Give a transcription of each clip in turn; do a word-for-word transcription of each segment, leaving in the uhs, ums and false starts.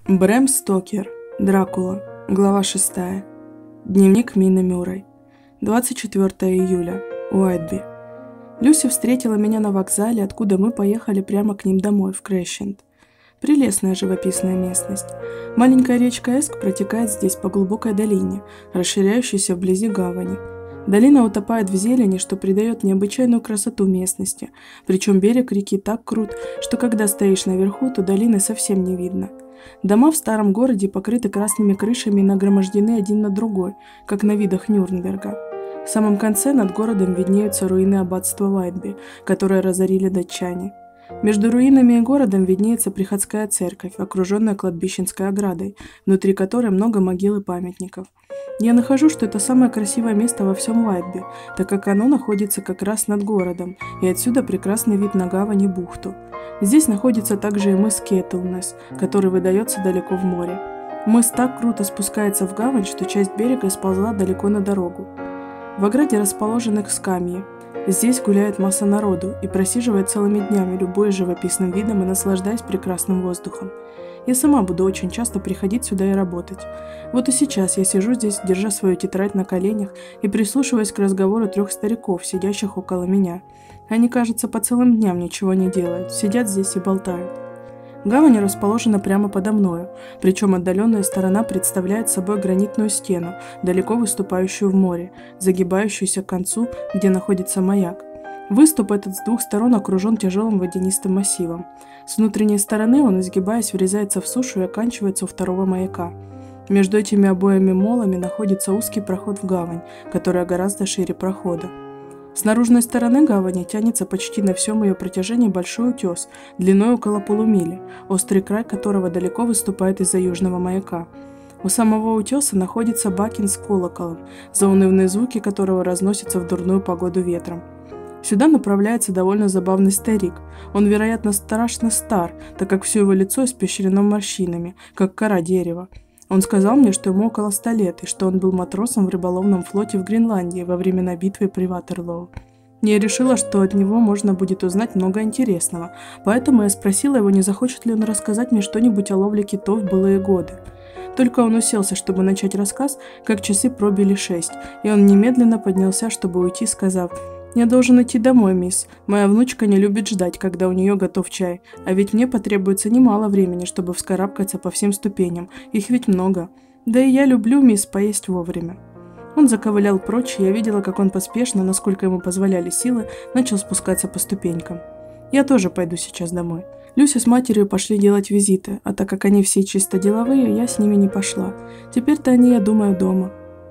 Брэм Стокер. Дракула. Глава шестая. Дневник Мины Мюррей. двадцать четвёртого июля. Уайтби. Люси встретила меня на вокзале, откуда мы поехали прямо к ним домой, в Крэшент. Прелестная живописная местность. Маленькая речка Эск протекает здесь по глубокой долине, расширяющейся вблизи гавани. Долина утопает в зелени, что придает необычайную красоту местности, причем берег реки так крут, что когда стоишь наверху, то долины совсем не видно. Дома в старом городе покрыты красными крышами и нагромождены один на другой, как на видах Нюрнберга. В самом конце над городом виднеются руины аббатства Уайтби, которые разорили датчане. Между руинами и городом виднеется приходская церковь, окруженная кладбищенской оградой, внутри которой много могил и памятников. Я нахожу, что это самое красивое место во всем Уайтби, так как оно находится как раз над городом, и отсюда прекрасный вид на гавань и бухту. Здесь находится также и мыс Кеттлнесс, который выдается далеко в море. Мыс так круто спускается в гавань, что часть берега сползла далеко на дорогу. В ограде расположены скамьи. Здесь гуляет масса народу и просиживает целыми днями, любуясь живописным видом и наслаждаясь прекрасным воздухом. Я сама буду очень часто приходить сюда и работать. Вот и сейчас я сижу здесь, держа свою тетрадь на коленях и прислушиваясь к разговору трех стариков, сидящих около меня. Они, кажется, по целым дням ничего не делают, сидят здесь и болтают. Гавань расположена прямо подо мною, причем отдаленная сторона представляет собой гранитную стену, далеко выступающую в море, загибающуюся к концу, где находится маяк. Выступ этот с двух сторон окружен тяжелым водянистым массивом. С внутренней стороны он, изгибаясь, врезается в сушу и оканчивается у второго маяка. Между этими обоими молами находится узкий проход в гавань, которая гораздо шире прохода. С наружной стороны гавани тянется почти на всем ее протяжении большой утес, длиной около полумили, острый край которого далеко выступает из-за южного маяка. У самого утеса находится бакин с колоколом, заунывные звуки которого разносятся в дурную погоду ветром. Сюда направляется довольно забавный старик. Он, вероятно, страшно стар, так как все его лицо испещрено морщинами, как кора дерева. Он сказал мне, что ему около ста лет, и что он был матросом в рыболовном флоте в Гренландии во времена битвы при Ватерлоо. Я решила, что от него можно будет узнать много интересного, поэтому я спросила его, не захочет ли он рассказать мне что-нибудь о ловле китов в былые годы. Только он уселся, чтобы начать рассказ, как часы пробили шесть, и он немедленно поднялся, чтобы уйти, сказав: «Я должен идти домой, мисс. Моя внучка не любит ждать, когда у нее готов чай, а ведь мне потребуется немало времени, чтобы вскарабкаться по всем ступеням, их ведь много. Да и я люблю, мисс, поесть вовремя». Он заковылял прочь, и я видела, как он поспешно, насколько ему позволяли силы, начал спускаться по ступенькам. Я тоже пойду сейчас домой. Люся с матерью пошли делать визиты, а так как они все чисто деловые, я с ними не пошла. Теперь-то они, я думаю, дома.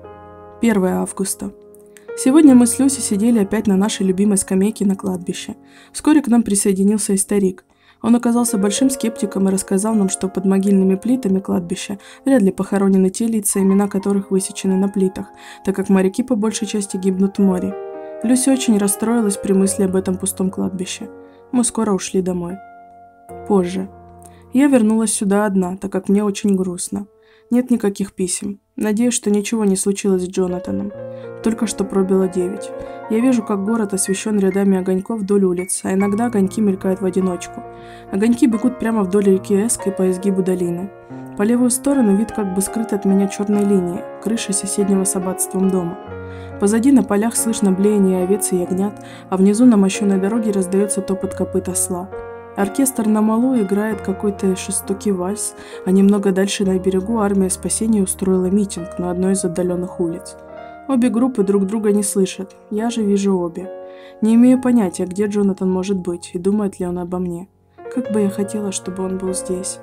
первое августа. Сегодня мы с Люси сидели опять на нашей любимой скамейке на кладбище. Вскоре к нам присоединился и старик. Он оказался большим скептиком и рассказал нам, что под могильными плитами кладбища вряд ли похоронены те лица, имена которых высечены на плитах, так как моряки по большей части гибнут в море. Люси очень расстроилась при мысли об этом пустом кладбище. Мы скоро ушли домой. Позже. Я вернулась сюда одна, так как мне очень грустно. Нет никаких писем. Надеюсь, что ничего не случилось с Джонатаном. Только что пробило девять. Я вижу, как город освещен рядами огоньков вдоль улиц, а иногда огоньки мелькают в одиночку. Огоньки бегут прямо вдоль реки Эск и по изгибу долины. По левую сторону вид как бы скрыт от меня черной линией, крыши соседнего с аббатством дома. Позади на полях слышно блеяние овец и ягнят, а внизу на мощенной дороге раздается топот копыт осла. Оркестр на малу играет какой-то жестокий вальс, а немного дальше на берегу армия спасения устроила митинг на одной из отдаленных улиц. Обе группы друг друга не слышат, я же вижу обе. Не имею понятия, где Джонатан может быть и думает ли он обо мне. Как бы я хотела, чтобы он был здесь.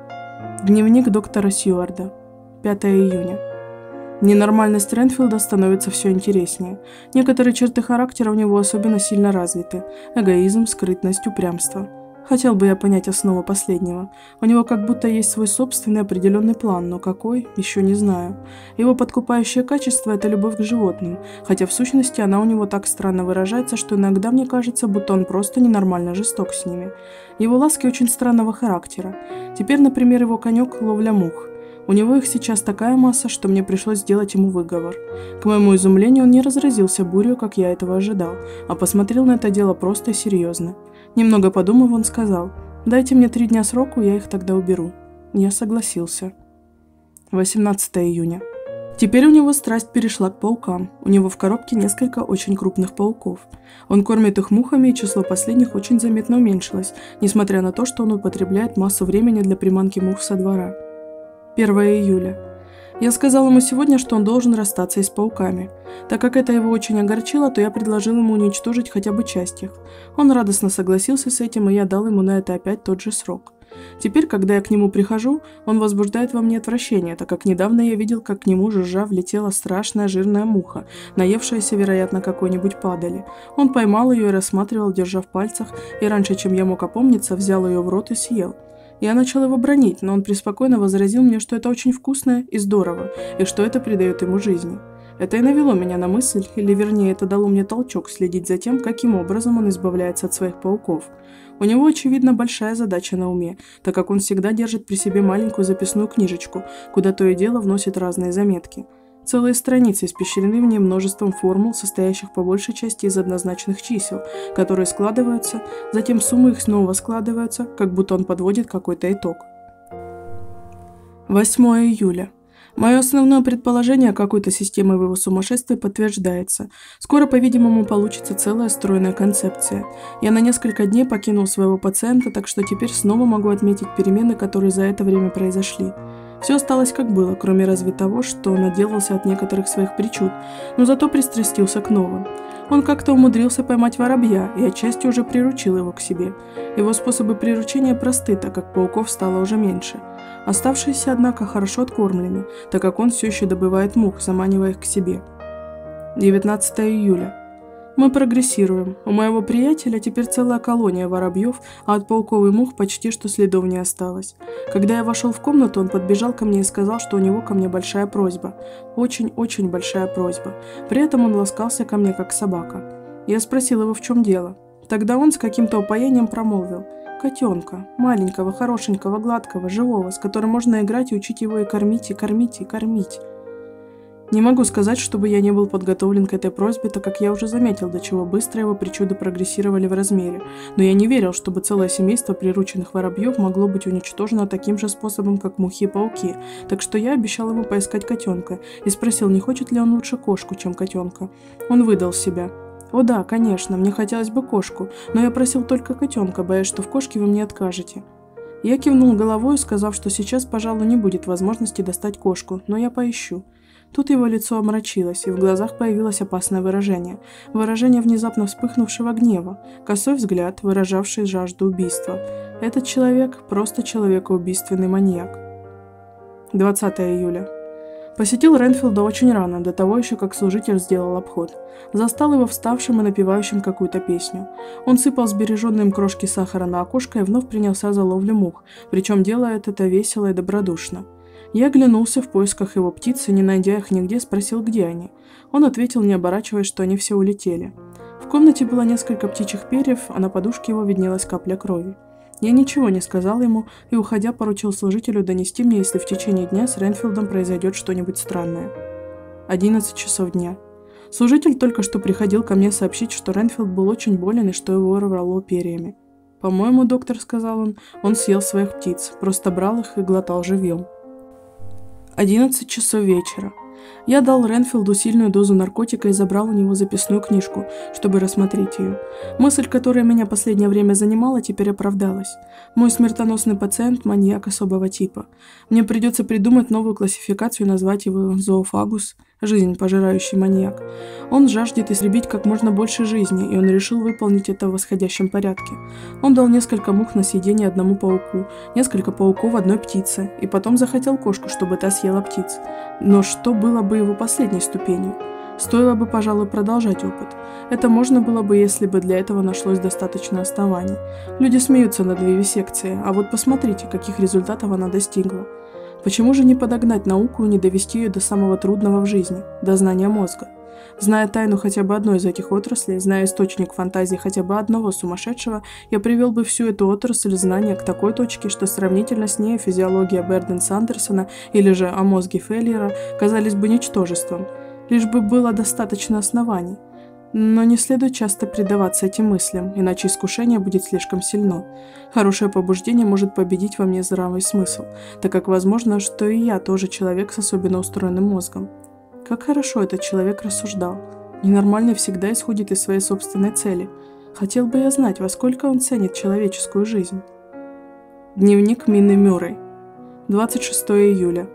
Дневник доктора Сьюарда. пятого июня. Ненормальность Ренфилда становится все интереснее. Некоторые черты характера у него особенно сильно развиты. Эгоизм, скрытность, упрямство. Хотел бы я понять основу последнего. У него как будто есть свой собственный определенный план, но какой, еще не знаю. Его подкупающее качество – это любовь к животным, хотя в сущности она у него так странно выражается, что иногда мне кажется, будто он просто ненормально жесток с ними. Его ласки очень странного характера. Теперь, например, его конек – ловля мух. У него их сейчас такая масса, что мне пришлось сделать ему выговор. К моему изумлению, он не разразился бурью, как я этого ожидал, а посмотрел на это дело просто и серьезно. Немного подумав, он сказал: «Дайте мне три дня сроку, я их тогда уберу». Я согласился. восемнадцатое июня. Теперь у него страсть перешла к паукам. У него в коробке несколько очень крупных пауков. Он кормит их мухами, и число последних очень заметно уменьшилось, несмотря на то, что он употребляет массу времени для приманки мух со двора. первое июля. Я сказал ему сегодня, что он должен расстаться и с пауками. Так как это его очень огорчило, то я предложил ему уничтожить хотя бы часть их. Он радостно согласился с этим, и я дал ему на это опять тот же срок. Теперь, когда я к нему прихожу, он возбуждает во мне отвращение, так как недавно я видел, как к нему жужжа влетела страшная жирная муха, наевшаяся, вероятно, какой-нибудь падали. Он поймал ее и рассматривал, держа в пальцах, и раньше, чем я мог опомниться, взял ее в рот и съел. Я начал его бранить, но он преспокойно возразил мне, что это очень вкусно и здорово, и что это придает ему жизни. Это и навело меня на мысль, или вернее, это дало мне толчок следить за тем, каким образом он избавляется от своих пауков. У него, очевидно, большая задача на уме, так как он всегда держит при себе маленькую записную книжечку, куда то и дело вносит разные заметки. Целые страницы испещрены в ней множеством формул, состоящих по большей части из однозначных чисел, которые складываются, затем суммы их снова складываются, как будто он подводит какой-то итог. восьмое июля. Мое основное предположение о какой-то системе в его сумасшествии подтверждается. Скоро, по-видимому, получится целая стройная концепция. Я на несколько дней покинул своего пациента, так что теперь снова могу отметить перемены, которые за это время произошли. Все осталось как было, кроме разве того, что он отделался от некоторых своих причуд, но зато пристрастился к новым. Он как-то умудрился поймать воробья и отчасти уже приручил его к себе. Его способы приручения просты, так как пауков стало уже меньше. Оставшиеся, однако, хорошо откормлены, так как он все еще добывает мух, заманивая их к себе. девятнадцатое июля. Мы прогрессируем. У моего приятеля теперь целая колония воробьев, а от пауков и мух почти что следов не осталось. Когда я вошел в комнату, он подбежал ко мне и сказал, что у него ко мне большая просьба. Очень-очень большая просьба. При этом он ласкался ко мне, как собака. Я спросил его, в чем дело. Тогда он с каким-то упоением промолвил: котенка, маленького, хорошенького, гладкого, живого, с которым можно играть и учить его и кормить, и кормить, и кормить. Не могу сказать, чтобы я не был подготовлен к этой просьбе, так как я уже заметил, до чего быстро его причуды прогрессировали в размере, но я не верил, чтобы целое семейство прирученных воробьев могло быть уничтожено таким же способом, как мухи и пауки, так что я обещал ему поискать котенка и спросил, не хочет ли он лучше кошку, чем котенка. Он выдал себя. «О да, конечно, мне хотелось бы кошку, но я просил только котенка, боясь, что в кошке вы мне откажете». Я кивнул головой, сказав, что сейчас, пожалуй, не будет возможности достать кошку, но я поищу. Тут его лицо омрачилось, и в глазах появилось опасное выражение. Выражение внезапно вспыхнувшего гнева, косой взгляд, выражавший жажду убийства. Этот человек – просто человекоубийственный маньяк. двадцатое июля. Посетил Ренфилда очень рано, до того еще, как служитель сделал обход. Застал его вставшим и напевающим какую-то песню. Он сыпал сбереженные им крошки сахара на окошко и вновь принялся за ловлю мух, причем делает это весело и добродушно. Я оглянулся в поисках его птиц и, не найдя их нигде, спросил, где они. Он ответил, не оборачиваясь, что они все улетели. В комнате было несколько птичьих перьев, а на подушке его виднелась капля крови. Я ничего не сказал ему и, уходя, поручил служителю донести мне, если в течение дня с Ренфилдом произойдет что-нибудь странное. одиннадцать часов дня. Служитель только что приходил ко мне сообщить, что Ренфилд был очень болен и что его рвало перьями. «По-моему, доктор, — сказал он, — он съел своих птиц, просто брал их и глотал живьем». одиннадцать часов вечера. Я дал Ренфилду сильную дозу наркотика и забрал у него записную книжку, чтобы рассмотреть ее. Мысль, которая меня последнее время занимала, теперь оправдалась. Мой смертоносный пациент – маньяк особого типа. Мне придется придумать новую классификацию и назвать его зоофагус – жизнь, пожирающий маньяк. Он жаждет истребить как можно больше жизни, и он решил выполнить это в восходящем порядке. Он дал несколько мух на съедение одному пауку, несколько пауков одной птице, и потом захотел кошку, чтобы та съела птиц. Но что было бы его последней ступенью? Стоило бы, пожалуй, продолжать опыт. Это можно было бы, если бы для этого нашлось достаточно оснований. Люди смеются над вивисекцией, а вот посмотрите, каких результатов она достигла. Почему же не подогнать науку и не довести ее до самого трудного в жизни, до знания мозга? Зная тайну хотя бы одной из этих отраслей, зная источник фантазии хотя бы одного сумасшедшего, я привел бы всю эту отрасль знания к такой точке, что сравнительно с ней физиология Берден Сандерсона или же о мозге Феллера казались бы ничтожеством, лишь бы было достаточно оснований. Но не следует часто предаваться этим мыслям, иначе искушение будет слишком сильно. Хорошее побуждение может победить во мне здравый смысл, так как возможно, что и я тоже человек с особенно устроенным мозгом. Как хорошо этот человек рассуждал. Ненормальный всегда исходит из своей собственной цели. Хотел бы я знать, во сколько он ценит человеческую жизнь. Дневник Минны Мюррей. двадцать шестое июля.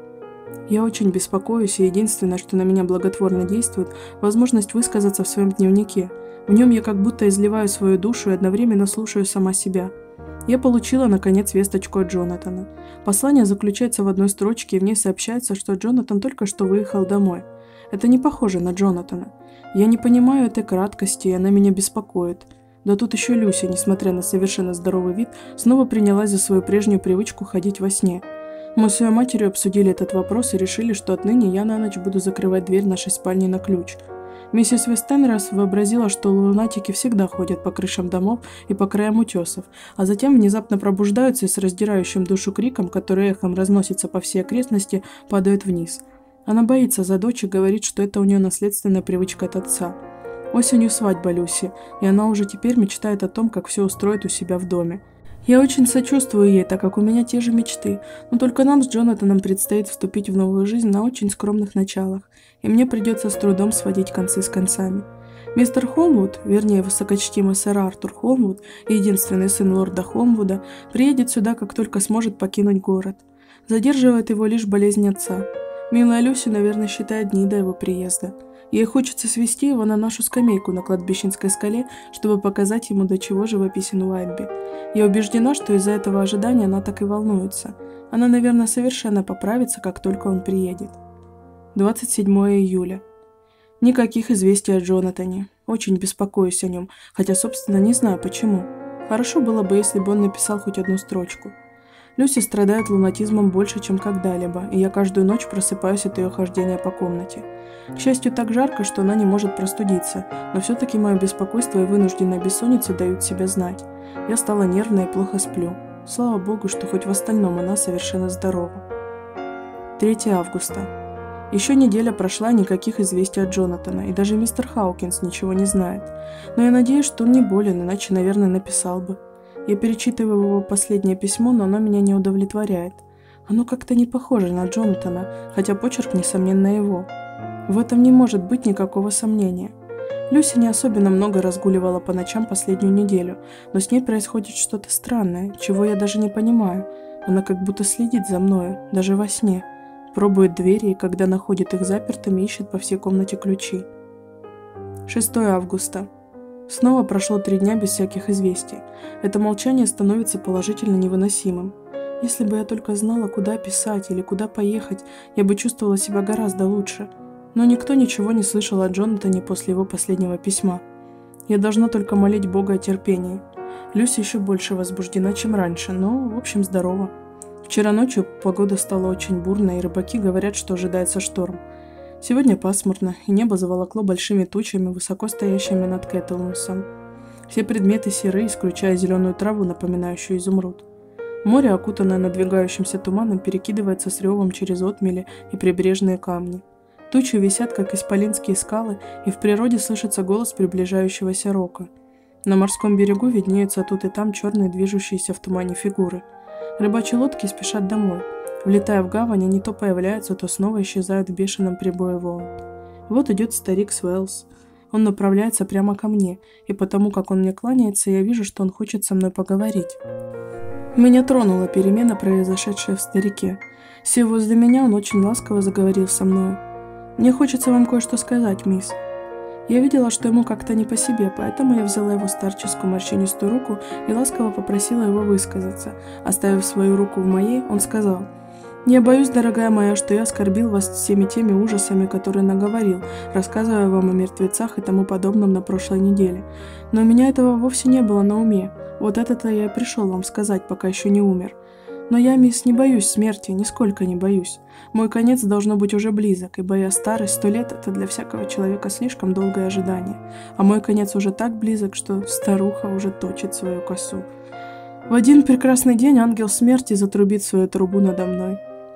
Я очень беспокоюсь, и единственное, что на меня благотворно действует, возможность высказаться в своем дневнике. В нем я как будто изливаю свою душу и одновременно слушаю сама себя. Я получила, наконец, весточку от Джонатана. Послание заключается в одной строчке, и в ней сообщается, что Джонатан только что выехал домой. Это не похоже на Джонатана. Я не понимаю этой краткости, и она меня беспокоит. Да тут еще Люси, несмотря на совершенно здоровый вид, снова принялась за свою прежнюю привычку ходить во сне. Мы с ее матерью обсудили этот вопрос и решили, что отныне я на ночь буду закрывать дверь нашей спальни на ключ. Миссис Вестенрос вообразила, что лунатики всегда ходят по крышам домов и по краям утесов, а затем внезапно пробуждаются и с раздирающим душу криком, который эхом разносится по всей окрестности, падают вниз. Она боится за дочь и говорит, что это у нее наследственная привычка от отца. Осенью свадьба Люси, и она уже теперь мечтает о том, как все устроит у себя в доме. Я очень сочувствую ей, так как у меня те же мечты, но только нам с Джонатаном предстоит вступить в новую жизнь на очень скромных началах, и мне придется с трудом сводить концы с концами. Мистер Холмвуд, вернее высокочтимый сэр Артур Холмвуд, единственный сын лорда Холмвуда, приедет сюда, как только сможет покинуть город. Задерживает его лишь болезнь отца. Милая Люси, наверное, считает дни до его приезда. Ей хочется свести его на нашу скамейку на кладбищенской скале, чтобы показать ему, до чего живописен Уайтби. Я убеждена, что из-за этого ожидания она так и волнуется. Она, наверное, совершенно поправится, как только он приедет. двадцать седьмое июля. Никаких известий о Джонатане. Очень беспокоюсь о нем, хотя, собственно, не знаю почему. Хорошо было бы, если бы он написал хоть одну строчку. Люси страдает лунатизмом больше, чем когда-либо, и я каждую ночь просыпаюсь от ее хождения по комнате. К счастью, так жарко, что она не может простудиться, но все-таки мое беспокойство и вынужденная бессонница дают себя знать. Я стала нервной и плохо сплю. Слава богу, что хоть в остальном она совершенно здорова. третьего августа. Еще неделя прошла, никаких известий от Джонатана, и даже мистер Хаукинс ничего не знает. Но я надеюсь, что он не болен, иначе, наверное, написал бы. Я перечитываю его последнее письмо, но оно меня не удовлетворяет. Оно как-то не похоже на Джонатана, хотя почерк, несомненно, его. В этом не может быть никакого сомнения. Люси не особенно много разгуливала по ночам последнюю неделю, но с ней происходит что-то странное, чего я даже не понимаю. Она как будто следит за мною, даже во сне. Пробует двери и, когда находит их запертыми, ищет по всей комнате ключи. шестого августа. Снова прошло три дня без всяких известий. Это молчание становится положительно невыносимым. Если бы я только знала, куда писать или куда поехать, я бы чувствовала себя гораздо лучше. Но никто ничего не слышал о Джонатане после его последнего письма. Я должна только молить Бога о терпении. Люси еще больше возбуждена, чем раньше, но, в общем, здорова. Вчера ночью погода стала очень бурной, и рыбаки говорят, что ожидается шторм. Сегодня пасмурно, и небо заволокло большими тучами, высоко стоящими над Кэтлмусом. Все предметы серы, исключая зеленую траву, напоминающую изумруд. Море, окутанное надвигающимся туманом, перекидывается с ревом через отмели и прибрежные камни. Тучи висят, как исполинские скалы, и в природе слышится голос приближающегося рока. На морском берегу виднеются тут и там черные движущиеся в тумане фигуры. Рыбачьи лодки спешат домой. Влетая в гавань, они то появляются, то снова исчезают в бешеном прибое волн. Вот идет старик Свелс. Он направляется прямо ко мне, и потому как он мне кланяется, я вижу, что он хочет со мной поговорить. Меня тронула перемена, произошедшая в старике. Сев возле меня, он очень ласково заговорил со мной. «Мне хочется вам кое-что сказать, мисс». Я видела, что ему как-то не по себе, поэтому я взяла его старческую морщинистую руку и ласково попросила его высказаться. Оставив свою руку в моей, он сказал: «Я боюсь, дорогая моя, что я оскорбил вас всеми теми ужасами, которые наговорил, рассказывая вам о мертвецах и тому подобном на прошлой неделе. Но у меня этого вовсе не было на уме. Вот это-то я и пришел вам сказать, пока еще не умер. Но я, мисс, не боюсь смерти, нисколько не боюсь. Мой конец должно быть уже близок, ибо я старый, сто лет — это для всякого человека слишком долгое ожидание. А мой конец уже так близок, что старуха уже точит свою косу. В один прекрасный день ангел смерти затрубит свою трубу надо мной.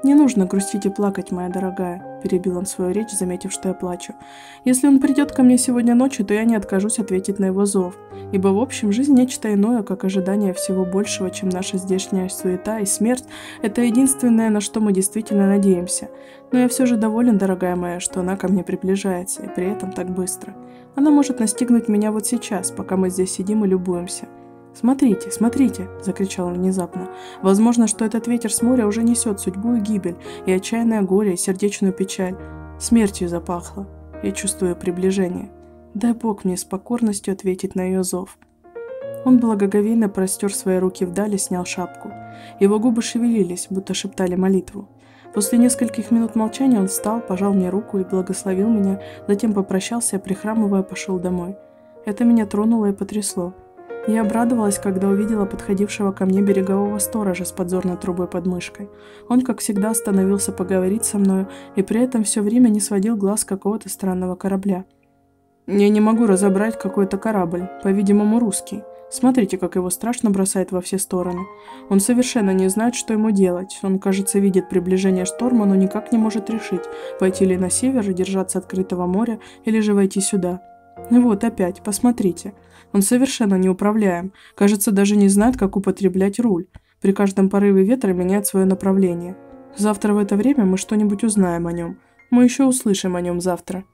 «Не нужно грустить и плакать, моя дорогая», – перебил он свою речь, заметив, что я плачу. «Если он придет ко мне сегодня ночью, то я не откажусь ответить на его зов, ибо в общем жизнь нечто иное, как ожидание всего большего, чем наша здешняя суета, и смерть – это единственное, на что мы действительно надеемся. Но я все же доволен, дорогая моя, что она ко мне приближается, и при этом так быстро. Она может настигнуть меня вот сейчас, пока мы здесь сидим и любуемся». «Смотрите, смотрите!» – закричал он внезапно. «Возможно, что этот ветер с моря уже несет судьбу и гибель, и отчаянное горе, и сердечную печаль. Смертью запахло. Я чувствую приближение. Дай Бог мне с покорностью ответить на ее зов». Он благоговейно простер свои руки вдали и снял шапку. Его губы шевелились, будто шептали молитву. После нескольких минут молчания он встал, пожал мне руку и благословил меня, затем попрощался и, прихрамывая, пошел домой. Это меня тронуло и потрясло. Я обрадовалась, когда увидела подходившего ко мне берегового сторожа с подзорной трубой под мышкой. Он, как всегда, остановился поговорить со мною и при этом все время не сводил глаз с какого-то странного корабля. «Я не могу разобрать какой-то корабль, по-видимому, русский. Смотрите, как его страшно бросает во все стороны. Он совершенно не знает, что ему делать. Он, кажется, видит приближение шторма, но никак не может решить, пойти ли на север и держаться открытого моря, или же войти сюда. Вот опять, посмотрите. Он совершенно неуправляем. Кажется, даже не знает, как употреблять руль. При каждом порыве ветра меняет свое направление. Завтра в это время мы что-нибудь узнаем о нем. Мы еще услышим о нем завтра».